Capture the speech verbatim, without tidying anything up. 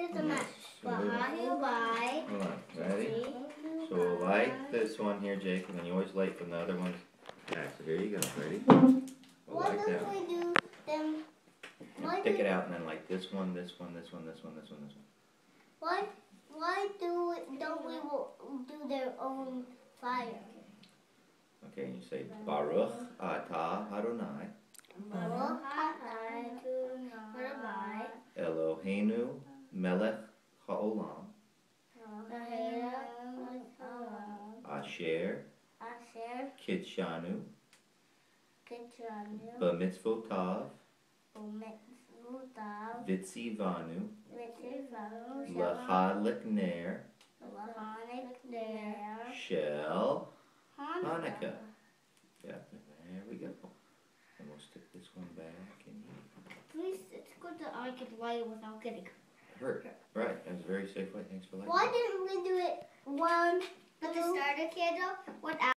is the match. So hold on, ready? So we'll light this one here, Jake, and then you always light from the other ones back. So here you go, ready? We'll Why light that don't one. we do them? Why Pick do, it out and then light this one, this one, this one, this one, this one, this one. Why? Why do we, don't we do their own fire? Okay, and you say Baruch Atah Adonai Baruch atah Adonai Eloheinu Melech Haolam Asher Asher Kitshanu Kitchanu B'mitzvotav Umitzvutav Vitzivanu Vitzivanu L'chadlik ner Lahanik Ner Shel Hannukah. Yeah, there we go. And we'll stick this one back in here. Please, it's good that I could light it without getting Hurt. Right, that was a very safe way. Thanks for lighting. Why didn't we do it one with the starter candle without